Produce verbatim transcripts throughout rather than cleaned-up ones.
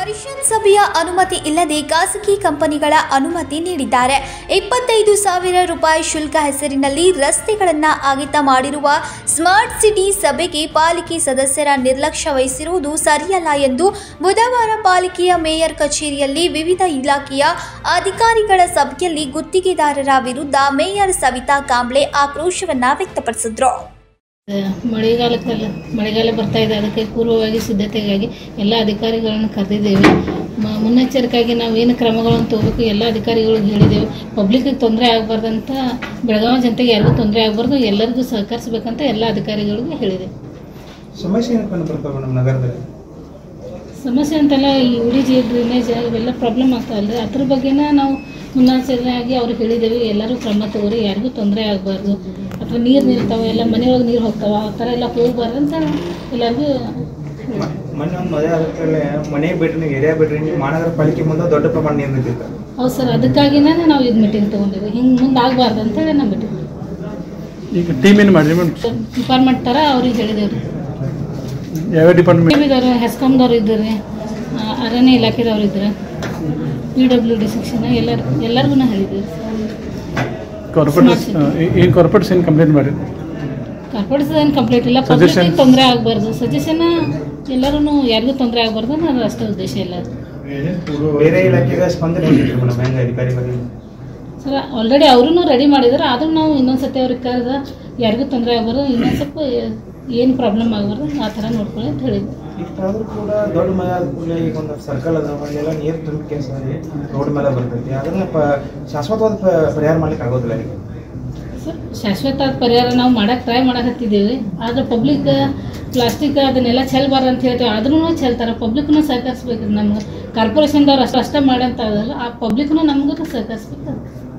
ಪರಿಷತ್ ಸಭೆಯ ಅನುಮತಿ ಇಲ್ಲದೆ ಖಾಸಗಿ ಕಂಪನಿಗಳ ಅನುಮತಿ ನೀಡಿದ್ದಾರೆ. ಇಪ್ಪತ್ತೈದು ಸಾವಿರ ರೂಪಾಯಿ ಶುಲ್ಕ ಹೆಸರಿನಲ್ಲಿ ರಸ್ತೆಗಳನ್ನು ಅಗೆತ ಮಾಡಿರುವ ಸ್ಮಾರ್ಟ್ ಸಿಟಿ ಸಭೆಗೆ ಪಾಲಿಕೆ ಸದಸ್ಯರ ನಿರ್ಲಕ್ಷ್ಯ ವಹಿಸಿರುವುದು ಸರಿಯಲ್ಲ ಎಂದು ಬುಧವಾರ ಪಾಲಿಕೆಯ ಮೇಯರ್ ಕಚೇರಿಯಲ್ಲಿ ವಿವಿಧ ಇಲಾಖೆಯ ಅಧಿಕಾರಿಗಳ ಸಭೆಯಲ್ಲಿ ಗುತ್ತಿಗೆದಾರರ ವಿರುದ್ಧ ಮೇಯರ್ ಸವಿತಾ ಕಾಂಬ್ಳೆ ಆಕ್ರೋಶವನ್ನು ವ್ಯಕ್ತಪಡಿಸಿದರು. ಮಳೆಗಾಲಕ್ಕಲ್ಲ ಮಳೆಗಾಲ ಬರ್ತಾ ಇದೆ, ಅದಕ್ಕೆ ಪೂರ್ವವಾಗಿ ಸಿದ್ಧತೆಗಾಗಿ ಎಲ್ಲ ಅಧಿಕಾರಿಗಳನ್ನು ಕರೆದಿದ್ದೇವೆ. ಮುನ್ನೆಚ್ಚರಿಕೆಯಾಗಿ ನಾವು ಏನು ಕ್ರಮಗಳನ್ನು ತಗೋಬೇಕು ಎಲ್ಲ ಅಧಿಕಾರಿಗಳಿಗೆ ಹೇಳಿದ್ದೇವೆ. ಪಬ್ಲಿಕ್ಗೆ ತೊಂದರೆ ಆಗಬಾರ್ದಂತ, ಬೆಳಗಾವಿ ಜನತೆಗೆ ಯಾರಿಗೂ ತೊಂದರೆ ಆಗಬಾರ್ದು, ಎಲ್ಲರಿಗೂ ಸಹಕರಿಸಬೇಕಂತ ಎಲ್ಲ ಅಧಿಕಾರಿಗಳಿಗೂ ಹೇಳಿದೆ. ಸಮಸ್ಯೆ ನಮ್ಮ ನಗರದಲ್ಲಿ ಸಮಸ್ಯೆ ಅಂತೆಲ್ಲ ಈ ಉಡಿ ಜಿ ಡ್ರೈನೇಜ್ ಇವೆಲ್ಲ ಪ್ರಾಬ್ಲಮ್ ಆಗ್ತಾವಲ್ರಿ, ಅದ್ರ ಬಗ್ಗೆನ ನಾವು ಮುನ್ನೆಚ್ಚರಿಕೆಯಾಗಿ ಅವ್ರಿಗೆ ಹೇಳಿದ್ದೇವೆ. ಎಲ್ಲರೂ ಕ್ರಮ ತಗೋರಿ, ಯಾರಿಗೂ ತೊಂದರೆ ಆಗಬಾರ್ದು, ಅಥವಾ ನೀರು ನಿಲ್ತಾವೆ, ಎಲ್ಲ ಮನೆಯೊಳಗೆ ನೀರು ಹೋಗ್ತಾವೆ, ಆ ಥರ ಎಲ್ಲ ಹೋಗ್ಬಾರ್ದು ಅಂತ ಎಲ್ಲರಿಗೂ. ಮೊನ್ನೆ ಒಂದು ಮದುವೆ ಆಗುತ್ತೆ, ಮನೆ ಬಿಟ್ರಿ ಏರಿಯಾ ಬಿಟ್ರಿ ಮಹಾನಗರ ಪಾಲಿಕೆ ಮುಂದೆ ದೊಡ್ಡ ಪ್ರಮಾಣ ನೀರು ನಿಂತಿತ್ತು. ಹೌದು ಸರ್, ಅದಕ್ಕಾಗಿನೇ ನಾವು ಇದು ಮೀಟಿಂಗ್ ತೊಗೊಂಡಿವಿ. ಹಿಂಗೆ ಮುಂದೆ ಆಗಬಾರ್ದು ಅಂತೇಳಿ ನಾವು ಮೀಟಿಂಗ್ ಈಗ ಟೀಮ್ ಏನು ಮಾಡಿರಿ ಡಿಪಾರ್ಟ್ಮೆಂಟ್ ಥರ ಅವ್ರಿಗೆ ಹೇಳಿದೇವ್ರಿ. ಯಾವ ಡಿಪಾರ್ಟ್ಮೆಂಟ್ ಇದ್ದಾರೆ, ಹೆಸ್ಕಾಮ್ದವ್ರು ಇದ್ದಾರೆ, ಅರಣ್ಯ ಇಲಾಖೆದವ್ರು ಇದ್ದಾರೆ, ಪಿ ಡಬ್ಲ್ಯೂ ಡಿ ಸೆಕ್ಷನ್ ಎಲ್ಲರೂ ಎಲ್ಲರಿಗೂ ಹೇಳಿದ್ದೀವಿ. ಕಾರ್ಪೊರೇಟ್ ಏನು ಕಾರ್ಪೊರೇಟ್ಸ್ ಏನು ಕಂಪ್ಲೇಂಟ್ ಮಾಡಿ ಕಾರ್ಪೊರೇಟ್ಸ್ ಏನು ಕಂಪ್ಲೇಂಟ್ ಇಲ್ಲ, ಪಬ್ಲಿಕ್ ತೊಂದರೆ ಆಗಬಾರ್ದು, ಸಜೆಷನ್ ಎಲ್ಲರೂ ಯಾರಿಗೂ ತೊಂದರೆ ಆಗಬಾರ್ದು ಅನ್ನೋದು ಅಷ್ಟೇ ಉದ್ದೇಶ ಇಲ್ಲ. ಬೇರೆ ಇಲಾಖೆಗೆ ಸ್ಪಂದನೆ ಅಧಿಕಾರಿಗಳು ಸರ್ ಆಲ್ರೆಡಿ ಅವ್ರೂ ರೆಡಿ ಮಾಡಿದ್ದಾರೆ, ಆದರೂ ನಾವು ಇನ್ನೊಂದ್ಸತಿ ಅವ್ರಿಗೆ ಕರೆದ ಯಾರಿಗೂ ತೊಂದರೆ ಆಗಬಾರ್ದು, ಇನ್ನೊಂದು ಸ್ವಲ್ಪ ಏನು ಪ್ರಾಬ್ಲಮ್ ಆಗಬಾರ್ದು ಆ ಥರ ನೋಡ್ಕೊಳ್ಳಿ ಅಂತ ಹೇಳಿದ್ವಿ. ಇಷ್ಟಾದ್ರೂ ಕೂಡ ದೊಡ್ಡ ಮಳೆ ಆದ ಕೂಡಲೇ ಈಗ ಒಂದು ಸರ್ಕಲ್ ಅದ, ಅಲ್ಲೆಲ್ಲ ನೀರು ತುಂಬಿ ಸರಿ ರೋಡ್ ಮೇಲೆ ಬರ್ತೈತಿ, ಅದನ್ನ ಶಾಶ್ವತವಾದ ಪರಿಹಾರ ಮಾಡ್ಲಿಕ್ಕೆ ಆಗೋದಿಲ್ಲ. ಈಗ ಸರ್ ಶಾಶ್ವತ ಪರಿಹಾರ ನಾವು ಮಾಡಕ್ಕೆ ಟ್ರೈ ಮಾಡಕತ್ತಿದ್ದೀವಿ, ಆದರೆ ಪಬ್ಲಿಕ್ ಪ್ಲಾಸ್ಟಿಕ್ ಅದನ್ನೆಲ್ಲ ಚೆಲ್ಬಾರ್ದು ಅಂತ ಹೇಳ್ತೀವಿ, ಆದ್ರೂ ಚೆಲ್ತಾರೆ. ಪಬ್ಲಿಕ್ನು ಸಹಕರಿಸ್ಬೇಕು, ನಮ್ಗೆ ಕಾರ್ಪೊರೇಷನ್ದವ್ರು ಅಷ್ಟು ಅಷ್ಟೇ ಮಾಡಂತ ಅದಲ್ಲ, ಆ ಪಬ್ಲಿಕ್ನು ನಮಗೂ ಸಹಕರಿಸ್ಬೇಕು.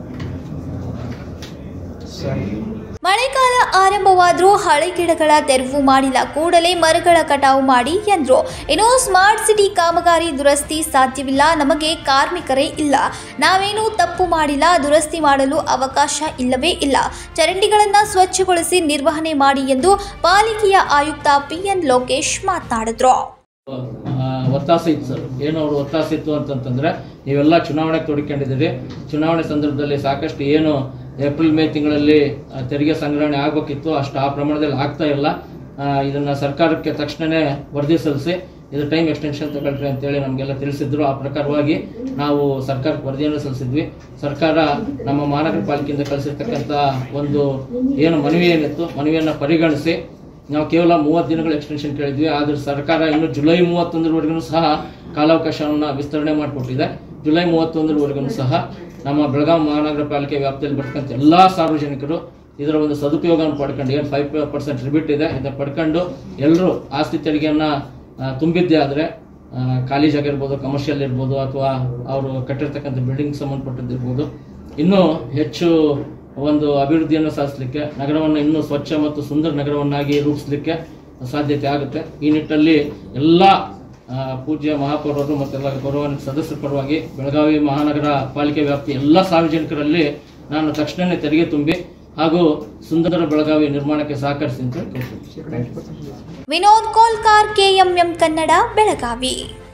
ಮಳೆಗಾಲ ಆರಂಭವಾದರೂ ಹಳೆ ಗಿಡಗಳ ತೆರವು ಮಾಡಿಲ್ಲ, ಕೂಡಲೇ ಮರಗಳ ಕಟಾವು ಮಾಡಿ ಎಂದರು. ಇನ್ನು ಸ್ಮಾರ್ಟ್ ಸಿಟಿ ಕಾಮಗಾರಿ ದುರಸ್ತಿ ಸಾಧ್ಯವಿಲ್ಲ, ನಮಗೆ ಕಾರ್ಮಿಕರೇ ಇಲ್ಲ, ನಾವೇನೂ ತಪ್ಪು ಮಾಡಿಲ್ಲ, ದುರಸ್ತಿ ಮಾಡಲು ಅವಕಾಶ ಇಲ್ಲವೇ ಇಲ್ಲ, ಚರಂಡಿಗಳನ್ನು ಸ್ವಚ್ಛಗೊಳಿಸಿ ನಿರ್ವಹಣೆ ಮಾಡಿ ಎಂದು ಪಾಲಿಕೆಯ ಆಯುಕ್ತ ಪಿ ಎನ್ ಲೋಕೇಶ್ ಮಾತನಾಡಿದರು. ಒತ್ತಾಸೆ ಇತ್ತು ಸರ್, ಏನು ಅವರು ಒತ್ತಾಸೆ ಇತ್ತು ಅಂತಂತಂದ್ರೆ, ನೀವೆಲ್ಲ ಚುನಾವಣೆಗೆ ತೊಡ್ಕೊಂಡಿದ್ದೀರಿ, ಚುನಾವಣೆ ಸಂದರ್ಭದಲ್ಲಿ ಸಾಕಷ್ಟು ಏನು ಏಪ್ರಿಲ್ ಮೇ ತಿಂಗಳಲ್ಲಿ ತೆರಿಗೆ ಸಂಗ್ರಹಣೆ ಆಗಬೇಕಿತ್ತು ಅಷ್ಟು ಆ ಪ್ರಮಾಣದಲ್ಲಿ ಆಗ್ತಾ ಇಲ್ಲ, ಇದನ್ನು ಸರ್ಕಾರಕ್ಕೆ ತಕ್ಷಣವೇ ವರದಿ ಸಲ್ಲಿಸಿ ಇದು ಟೈಮ್ ಎಕ್ಸ್ಟೆನ್ಷನ್ ತಗೊಳ್ರಿ ಅಂತೇಳಿ ನಮಗೆಲ್ಲ ತಿಳಿಸಿದ್ರು. ಆ ಪ್ರಕಾರವಾಗಿ ನಾವು ಸರ್ಕಾರಕ್ಕೆ ವರದಿಯನ್ನು ಸಲ್ಲಿಸಿದ್ವಿ. ಸರ್ಕಾರ ನಮ್ಮ ಮಹಾನಗರ ಪಾಲಿಕೆಯಿಂದ ಕಳಿಸಿರ್ತಕ್ಕಂಥ ಒಂದು ಏನು ಮನವಿ ಏನಿತ್ತು, ಮನವಿಯನ್ನು ಪರಿಗಣಿಸಿ ನಾವು ಕೇವಲ ಮೂವತ್ತು ದಿನಗಳ ಎಕ್ಸ್ಟೆನ್ಷನ್ ಕೇಳಿದ್ವಿ. ಆದರೆ ಸರ್ಕಾರ ಇನ್ನು ಜುಲೈ ಮೂವತ್ತೊಂದರವರೆಗೂ ಸಹ ಕಾಲಾವಕಾಶವನ್ನು ವಿಸ್ತರಣೆ ಮಾಡಿಕೊಟ್ಟಿದೆ. ಜುಲೈ ಮೂವತ್ತೊಂದರವರೆಗೂ ಸಹ ನಮ್ಮ ಬೆಳಗಾವಿ ಮಹಾನಗರ ಪಾಲಿಕೆ ವ್ಯಾಪ್ತಿಯಲ್ಲಿ ಬರ್ತಕ್ಕಂಥ ಎಲ್ಲ ಸಾರ್ವಜನಿಕರು ಇದರ ಒಂದು ಸದುಪಯೋಗವನ್ನು ಪಡ್ಕೊಂಡು, ಏನು ಫೈವ್ ಪರ್ಸೆಂಟ್ ರಿಬಿಟ್ ಇದೆ ಇದನ್ನು ಪಡ್ಕೊಂಡು ಎಲ್ಲರೂ ಆಸ್ತಿ ತೆರಿಗೆಯನ್ನು ತುಂಬಿದ್ದೇ ಆದರೆ ಕಾಲೇಜ್ ಆಗಿರ್ಬೋದು, ಕಮರ್ಷಿಯಲ್ ಇರ್ಬೋದು, ಅಥವಾ ಅವರು ಕಟ್ಟಿರ್ತಕ್ಕಂಥ ಬಿಲ್ಡಿಂಗ್ ಸಂಬಂಧಪಟ್ಟದ್ದಿರ್ಬೋದು, ಇನ್ನೂ ಹೆಚ್ಚು ಒಂದು ಅಭಿವೃದ್ಧಿಯನ್ನು ಸಾಧಿಸಲಿಕ್ಕೆ, ನಗರವನ್ನು ಇನ್ನೂ ಸ್ವಚ್ಛ ಮತ್ತು ಸುಂದರ ನಗರವನ್ನಾಗಿ ರೂಪಿಸಲಿಕ್ಕೆ ಸಾಧ್ಯತೆ ಆಗುತ್ತೆ. ಈ ನಿಟ್ಟಿನಲ್ಲಿ ಎಲ್ಲ ಪೂಜ್ಯ ಮಹಾಪೌರರು ಮತ್ತೆಲ್ಲ ಗೌರವಾನ್ವಿತ ಸದಸ್ಯರ ಪರವಾಗಿ ಬೆಳಗಾವಿ ಮಹಾನಗರ ಪಾಲಿಕೆ ವ್ಯಾಪ್ತಿ ಎಲ್ಲ ಸಾರ್ವಜನಿಕರಲ್ಲಿ ನಾನು ತಕ್ಷಣವೇ ತೆರಿಗೆ ತುಂಬಿ ಹಾಗೂ ಸುಂದರ ಬೆಳಗಾವಿ ನಿರ್ಮಾಣಕ್ಕೆ ಸಹಕರಿಸಿ ಅಂತ ಕೇಳ್ತೀನಿ. ವಿನೋದ್ ಕೋಲ್ಕಾರ್, ಕೆಎಂಎಂ ಕನ್ನಡ, ಬೆಳಗಾವಿ.